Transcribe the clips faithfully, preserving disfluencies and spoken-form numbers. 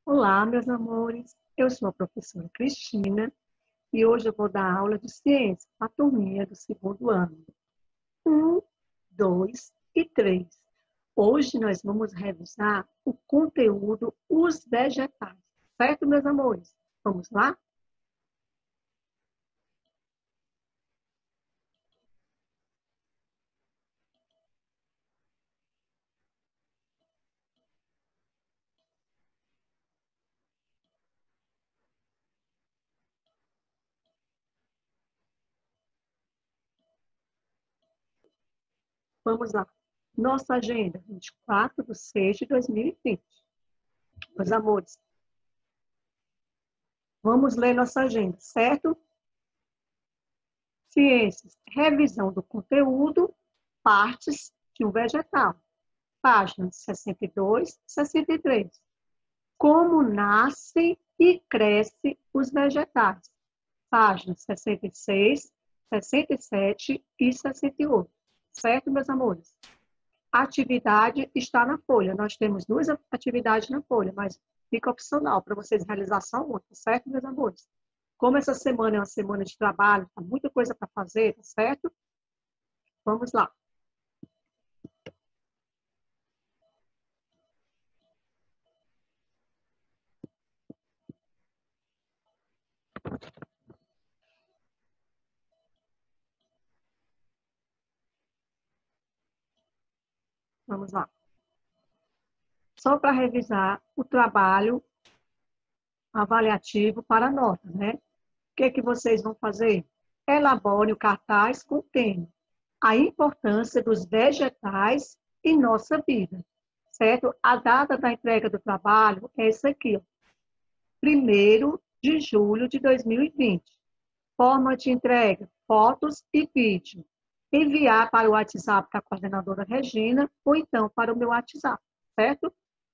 Olá, meus amores. Eu sou a professora Cristina e hoje eu vou dar aula de ciência para a turminha do segundo ano. Um, dois e três. Hoje nós vamos revisar o conteúdo Os Vegetais. Certo, meus amores? Vamos lá? Vamos lá. Nossa agenda, vinte e quatro de seis de dois mil e vinte. Meus amores, vamos ler nossa agenda, certo? Ciências, revisão do conteúdo, partes de um vegetal. Páginas sessenta e dois, sessenta e três. Como nascem e crescem os vegetais. Páginas sessenta e seis, sessenta e sete e sessenta e oito. Certo, meus amores? A atividade está na folha. Nós temos duas atividades na folha, mas fica opcional para vocês realizar só uma, certo, meus amores? Como essa semana é uma semana de trabalho, tá muita coisa para fazer, tá certo? Vamos lá. Vamos lá. Só para revisar o trabalho avaliativo para nota, né? O que, que vocês vão fazer? Elabore o cartaz com o tema a importância dos vegetais em nossa vida, certo? A data da entrega do trabalho é essa aqui, ó, primeiro de julho de dois mil e vinte. Forma de entrega, fotos e vídeo. Enviar para o WhatsApp da coordenadora Regina ou então para o meu WhatsApp, certo?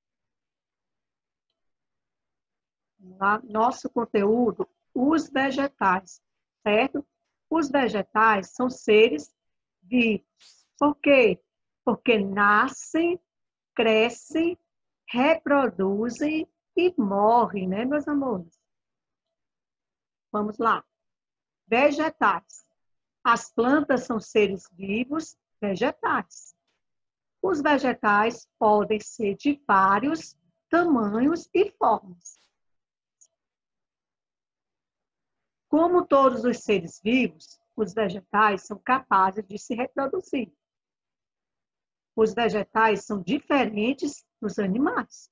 Nosso conteúdo, os vegetais, certo? Os vegetais são seres vivos. Por quê? Porque nascem, crescem, reproduzem e morrem, né, meus amores? Vamos lá. Vegetais. As plantas são seres vivos vegetais. Os vegetais podem ser de vários tamanhos e formas. Como todos os seres vivos, os vegetais são capazes de se reproduzir. Os vegetais são diferentes dos animais.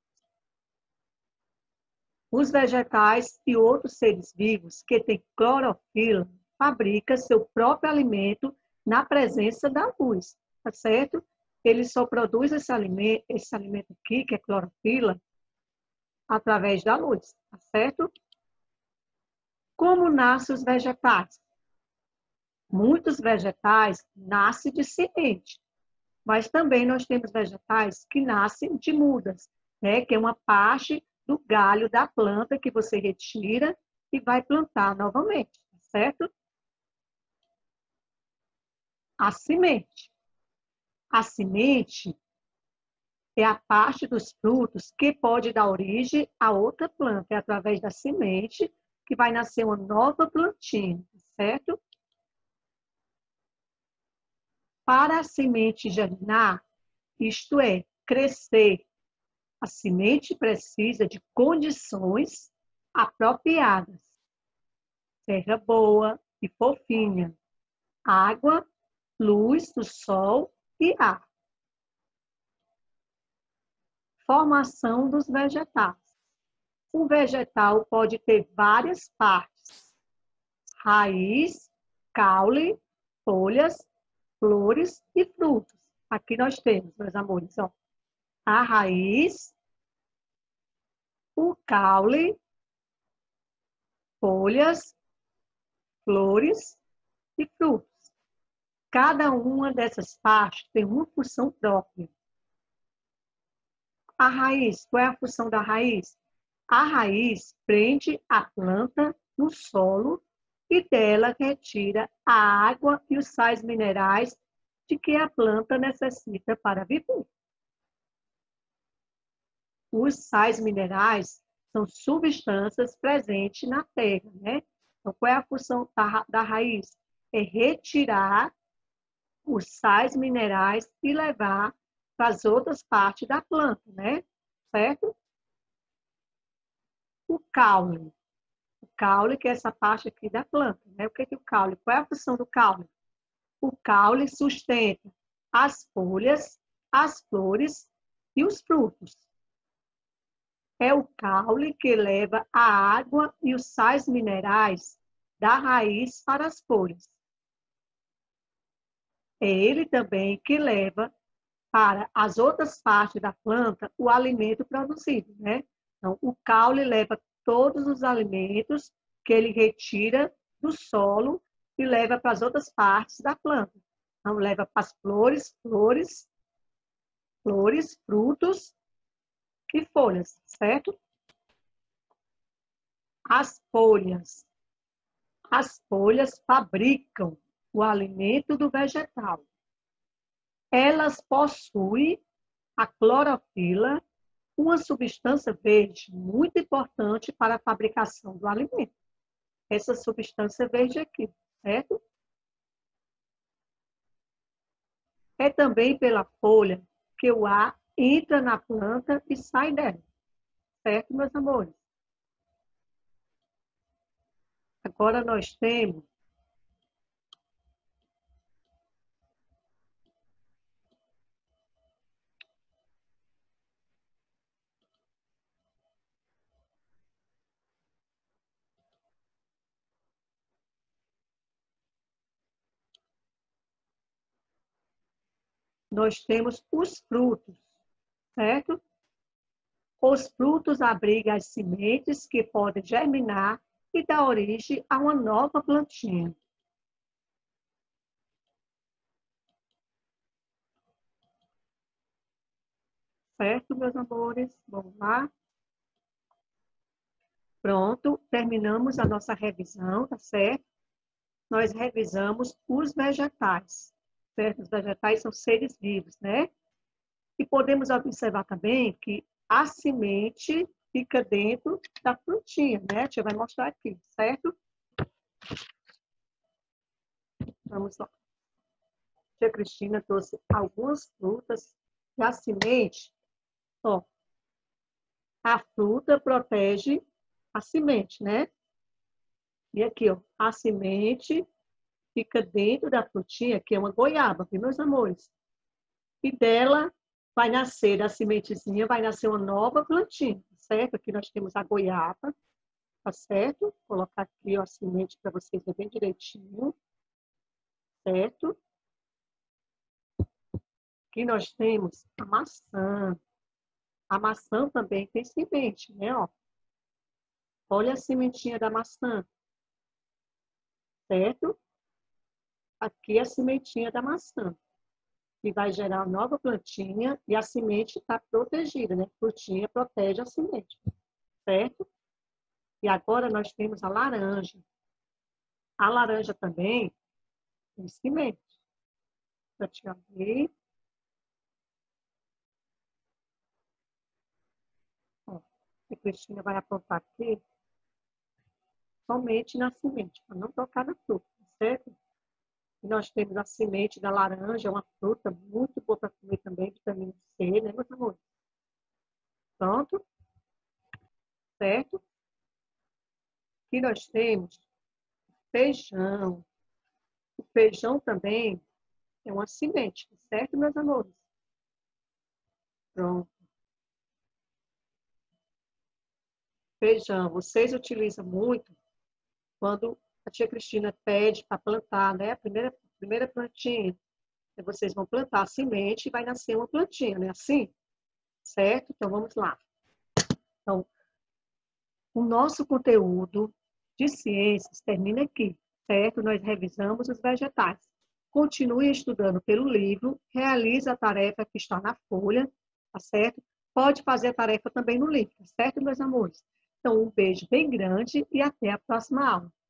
Os vegetais e outros seres vivos que têm clorofila fabricam seu próprio alimento na presença da luz, tá certo? Eles só produzem esse alimento, esse alimento aqui, que é clorofila, através da luz, tá certo? Como nascem os vegetais? Muitos vegetais nascem de semente, mas também nós temos vegetais que nascem de mudas, né? Que é uma parte do galho da planta que você retira e vai plantar novamente, certo? A semente. A semente é a parte dos frutos que pode dar origem a outra planta. É através da semente que vai nascer uma nova plantinha, certo? Para a semente germinar, isto é, crescer, a semente precisa de condições apropriadas. Terra boa e fofinha, água, luz do sol e ar. Formação dos vegetais. Um vegetal pode ter várias partes: raiz, caule, folhas, flores e frutos. Aqui nós temos, meus amores, ó, a raiz, o caule, folhas, flores e frutos. Cada uma dessas partes tem uma função própria. A raiz, qual é a função da raiz? A raiz prende a planta no solo e dela retira a água e os sais minerais de que a planta necessita para viver. os sais minerais são substâncias presentes na terra, né? Então, qual é a função da, da raiz? É retirar os sais minerais e levar para as outras partes da planta, né? Certo? O caule. O caule, que é essa parte aqui da planta, né? O que é, que o caule? Qual é a função do caule? O caule sustenta as folhas, as flores e os frutos. É o caule que leva a água e os sais minerais da raiz para as folhas. É ele também que leva para as outras partes da planta o alimento produzido, né? Então, o caule leva todos os alimentos que ele retira do solo e leva para as outras partes da planta. Então, leva para as flores, flores, flores, frutos e folhas, certo? As folhas. As folhas fabricam o alimento do vegetal. Elas possuem a clorofila, uma substância verde muito importante para a fabricação do alimento. Essa substância verde aqui, certo? É também pela folha que o ar entra na planta e sai dela. Certo, meus amores? Agora nós temos nós temos os frutos, certo? Os frutos abrigam as sementes que podem germinar e dar origem a uma nova plantinha. Certo, meus amores? Vamos lá? Pronto, terminamos a nossa revisão, tá certo? Nós revisamos os vegetais, certo? Os vegetais são seres vivos, né? E podemos observar também que a semente fica dentro da frutinha, né? A gente vai mostrar aqui, certo? Vamos lá. A tia Cristina trouxe algumas frutas e a semente, ó, a fruta protege a semente, né? E aqui, ó, a semente fica dentro da frutinha, que é uma goiaba, viu, meus amores? E dela vai nascer, da sementezinha, vai nascer uma nova plantinha, certo? Aqui nós temos a goiaba, tá certo? Vou colocar aqui ó, a semente para vocês verem bem direitinho, certo? Aqui nós temos a maçã. A maçã também tem semente, né? Ó. Olha a sementinha da maçã, certo? Aqui é a sementinha da maçã, que vai gerar uma nova plantinha e a semente está protegida, né? A frutinha protege a semente, certo? E agora nós temos a laranja. A laranja também tem semente. Para te abrir. Ó, a Cristina vai apontar aqui somente na semente, para não tocar na fruta, certo? E nós temos a semente da laranja, uma fruta muito boa para comer também, vitamina C, né, meus amores? Pronto? Certo? Aqui nós temos feijão. O feijão também é uma semente, certo, meus amores? Pronto. Feijão, vocês utilizam muito quando a tia Cristina pede para plantar, né? A primeira, primeira plantinha. Vocês vão plantar a semente e vai nascer uma plantinha, né? Assim? Certo? Então, vamos lá. Então, o nosso conteúdo de ciências termina aqui, certo? Nós revisamos os vegetais. Continue estudando pelo livro, realize a tarefa que está na folha, tá certo? Pode fazer a tarefa também no livro, tá certo, meus amores? Então, um beijo bem grande e até a próxima aula.